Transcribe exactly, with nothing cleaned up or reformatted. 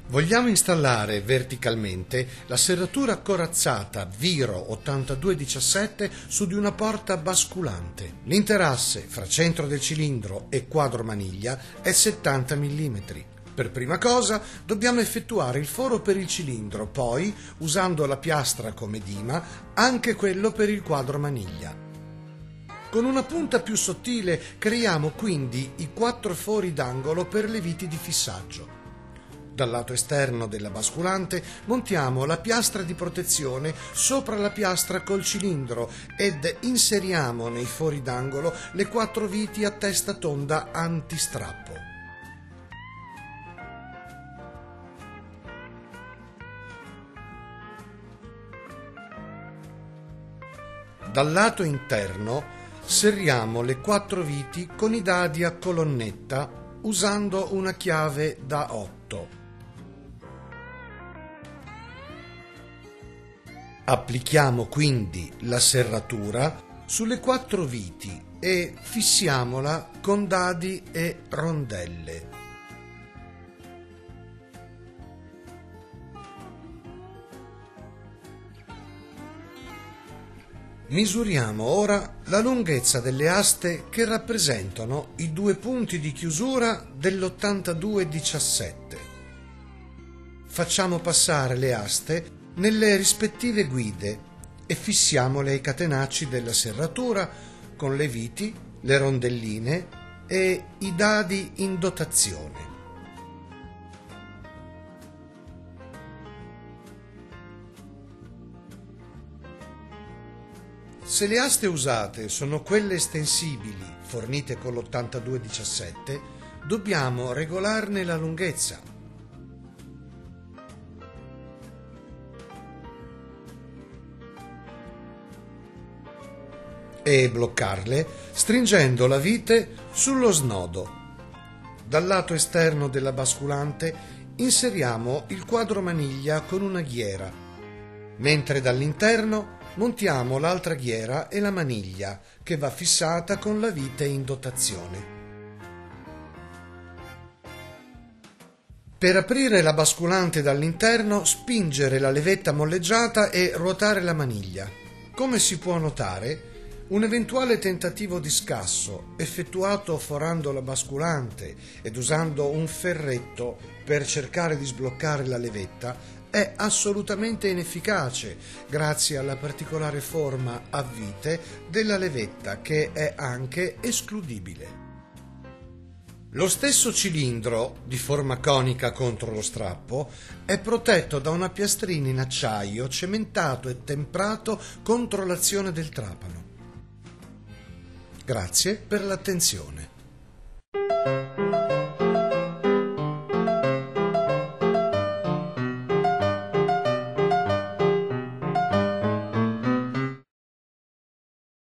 Vogliamo installare verticalmente la serratura corazzata Viro ottantadue diciassette su di una porta basculante. L'interasse fra centro del cilindro e quadro maniglia è settanta millimetri. Per prima cosa dobbiamo effettuare il foro per il cilindro, poi, usando la piastra come dima, anche quello per il quadro maniglia. Con una punta più sottile creiamo quindi i quattro fori d'angolo per le viti di fissaggio. Dal lato esterno della basculante montiamo la piastra di protezione sopra la piastra col cilindro ed inseriamo nei fori d'angolo le quattro viti a testa tonda antistrappo. Dal lato interno serriamo le quattro viti con i dadi a colonnetta usando una chiave da otto. Applichiamo quindi la serratura sulle quattro viti e fissiamola con dadi e rondelle. Misuriamo ora la lunghezza delle aste che rappresentano i due punti di chiusura dell'ottantadue diciassette. Facciamo passare le aste nelle rispettive guide e fissiamole ai catenacci della serratura con le viti, le rondelline e i dadi in dotazione. Se le aste usate sono quelle estensibili fornite con l'ottantadue diciassette, dobbiamo regolarne la lunghezza. E bloccarle stringendo la vite sullo snodo. Dal lato esterno della basculante inseriamo il quadro maniglia con una ghiera, mentre dall'interno montiamo l'altra ghiera e la maniglia che va fissata con la vite in dotazione. Per aprire la basculante dall'interno, spingere la levetta molleggiata e ruotare la maniglia. Come si può notare, un eventuale tentativo di scasso effettuato forando la basculante ed usando un ferretto per cercare di sbloccare la levetta è assolutamente inefficace grazie alla particolare forma a vite della levetta che è anche escludibile. Lo stesso cilindro, di forma conica contro lo strappo, è protetto da una piastrina in acciaio cementato e temprato contro l'azione del trapano. Grazie per l'attenzione.